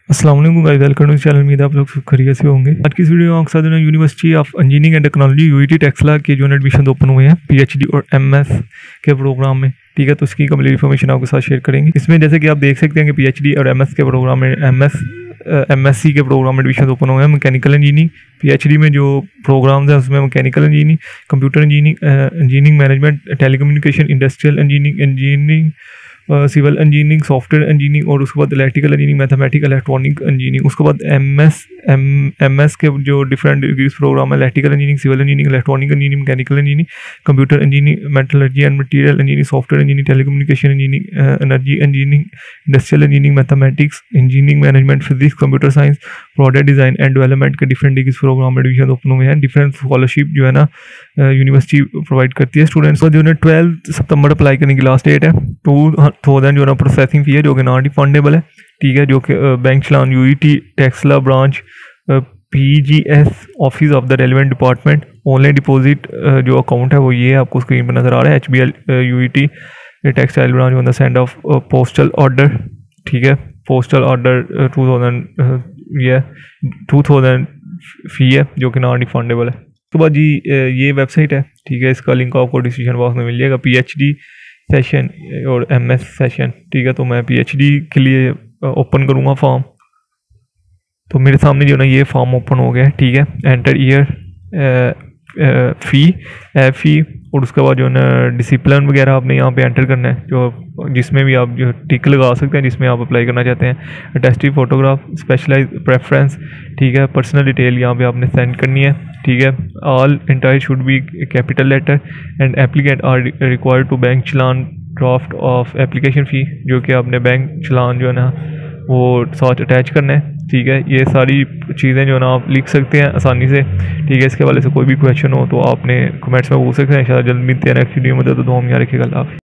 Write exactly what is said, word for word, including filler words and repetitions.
अस्सलाम वालेकुम guys, welcome to channel. उम्मीद है आप लोग सब खैरियत से होंगे। आज की इस वीडियो में आपके साथ University of Engineering and Technology UET Taxila के जो एडमिशन ओपन हुए हैं पीएचडी और एमएस के प्रोग्राम में, ठीक है। तो इसकी कंप्लीट इन्फॉर्मेशन आपके साथ शेयर करेंगे। इसमें जैसे कि आप देख सकते हैं कि पीएचडी और एमएस के प्रोग्राम में एमएस एमएससी के प्रोग्राम में एडमिशन ओपन हुए हैं। मैकेनिकल इंजीनियरिंग पीएचडी में जो प्रोग्राम्स हैं उसमें mechanical engineering, computer engineering, engineering management, telecommunication, industrial engineering, engineering civil engineering, software engineering और उसके बाद electrical engineering, mathematical, electronic engineering. उसके बाद एमएस एम एमएस के जो डिफरेंट डिग्रीज प्रोग्राम है, electrical engineering, civil engineering, electronic engineering, mechanical engineering, computer engineering, metallurgy and material engineering, software engineering, telecommunication engineering, energy engineering, industrial engineering, mathematics, engineering management, physics, computer science, product design and development के different degrees programme में admission open हुए हैं। Different scholarship जो है ना university provide करती है students को। जो है ट्वेल्थ सितंबर अप्लाई करने की लास्ट डेट है। टू थाउजेंड जो है ना प्रोसेसिंग फी है जो कि नॉन रिफंडेबल है, ठीक है। जो कि bank challan UET Taxila branch PGS office of the relevant department. Online deposit जो अकाउंट है वो ये है, आपको स्क्रीन पर नजर आ रहा है। H B L UET textile branch on the send of postal order, ठीक है। पोस्टल ऑर्डर टू थाउजेंड ये टू थाउजेंड फी है जो कि नॉन रिफंडेबल है। उसके बाद जी ये वेबसाइट है, ठीक है। इसका लिंक आपको डिस्क्रिप्शन बॉक्स में मिल जाएगा। पीएचडी सेशन और एमएस सेशन, ठीक है। तो मैं पीएचडी के लिए ओपन करूँगा फॉर्म। तो मेरे सामने जो ना ये फॉर्म ओपन हो गया है, ठीक है। Enter year, fee, F fee और उसके बाद जो है ना डिसिप्लिन वगैरह आपने यहाँ पे एंटर करना है, जो जिसमें भी आप जो टिक लगा सकते हैं जिसमें आप अप्लाई करना चाहते हैं। अटेस्टिव फोटोग्राफ, स्पेशलाइज प्रेफरेंस, ठीक है। पर्सनल डिटेल यहाँ पे आपने सेंड करनी है, ठीक है। All entire should be capital letter and applicant are required to bank challan draft of application fee, जो कि आपने बैंक चलान जो है ना वो साथ अटैच करना है, ठीक है। ये सारी चीज़ें जो ना आप लिख सकते हैं आसानी से, ठीक है। इसके वाले से कोई भी क्वेश्चन हो तो आपने कमेंट्स में पूछ सकते हैं। शायद जल्द मिलते हैं नेक्स्ट वीडियो में। तो दुआ में याद रखिएगा। अल्लाह हाफ़िज़।